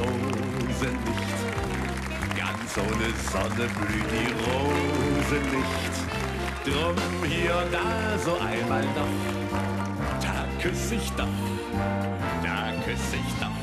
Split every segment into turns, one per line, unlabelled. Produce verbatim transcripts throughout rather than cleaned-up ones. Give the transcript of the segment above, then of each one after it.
Rose nicht. Ganz ohne Sonne blüht die Rose nicht. Drum hier und da so einmal noch, da küss ich doch, da küss ich doch.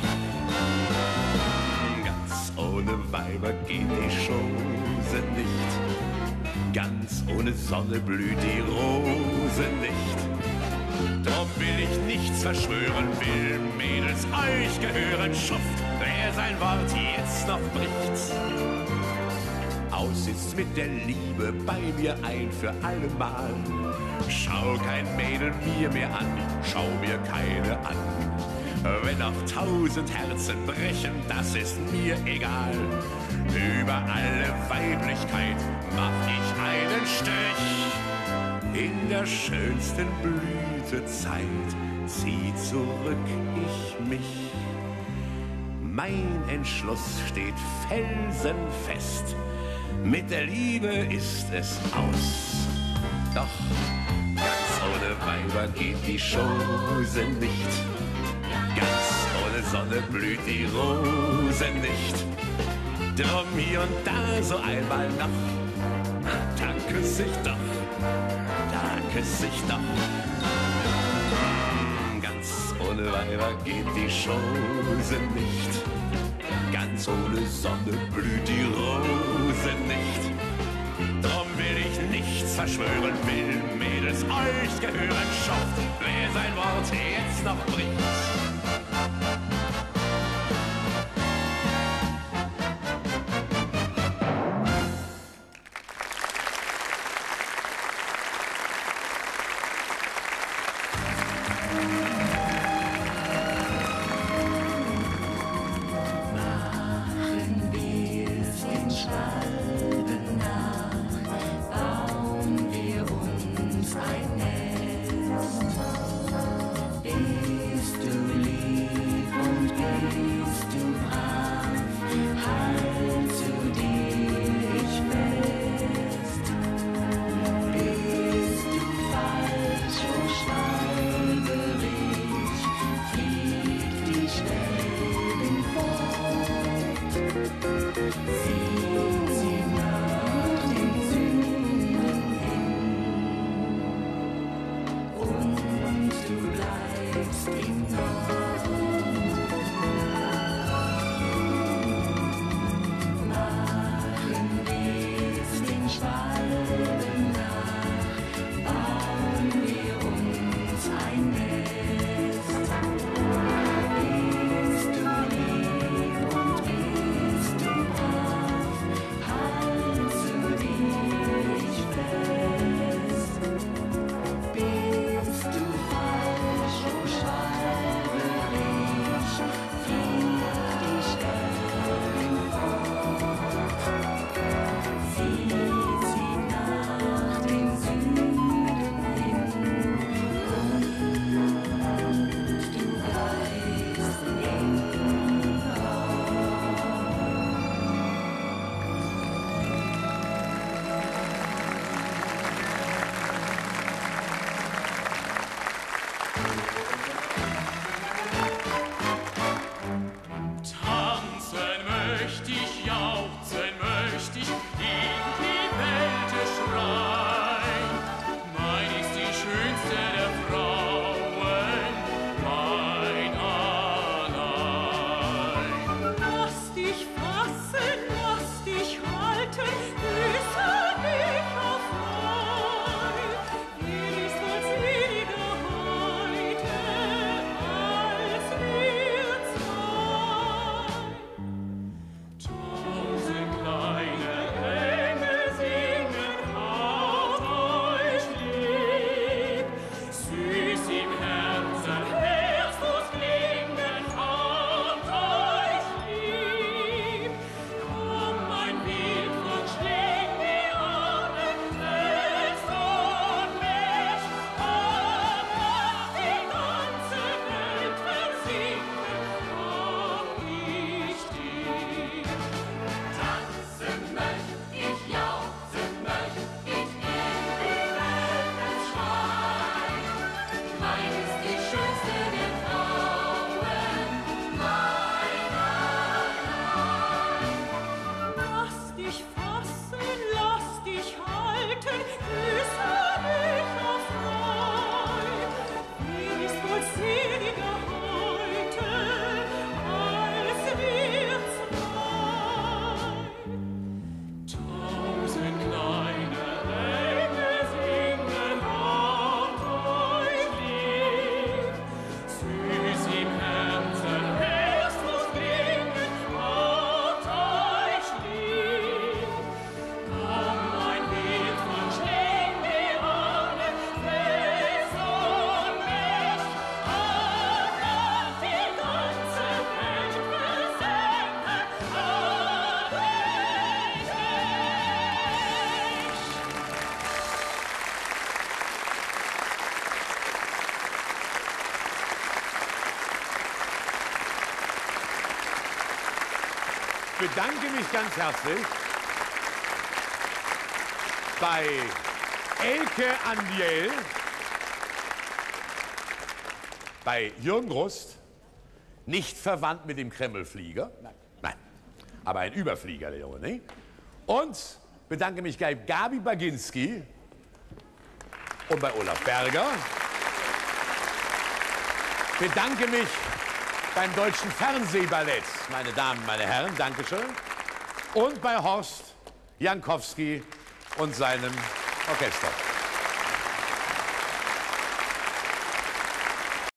Ganz ohne Weiber geht die Chose nicht. Ganz ohne Sonne blüht die Rose nicht. Drum will ich nichts verschwören, will Mädels euch gehören. Schuft, wer sein Wort jetzt noch bricht. Aus ist mit der Liebe bei mir ein für allemal. Schau kein Mädel mir mehr an, schau mir keine an. Wenn auch tausend Herzen brechen, das ist mir egal. Über alle Weiblichkeit mach ich einen Strich. In der schönsten Blütezeit zieh zurück ich mich. Mein Entschluss steht felsenfest. Mit der Liebe ist es aus. Doch ganz ohne Weiber geht die Chose nicht. Ganz ohne Sonne blüht die Rose nicht. Drum hier und da so einmal noch, da küss ich doch, da küss ich doch. Ganz ohne Weiber geht die Chose nicht. Ganz ohne Sonne blüht die Rose nicht. Drum will ich nichts verschwören, will Mädels euch gehören. Schaut, wer sein Wort jetzt noch bricht.
Bist du
bedanke mich ganz herzlich bei Elke Andiel, bei Jürgen Rust, nicht verwandt mit dem Kremlflieger. Nein. Nein. Aber ein Überflieger, der Junge, ne? Und bedanke mich bei Gabi Baginski und bei Olaf Berger. Bedanke mich beim Deutschen Fernsehballett, meine Damen, meine Herren, Dankeschön. Und bei Horst Jankowski und seinem Orchester.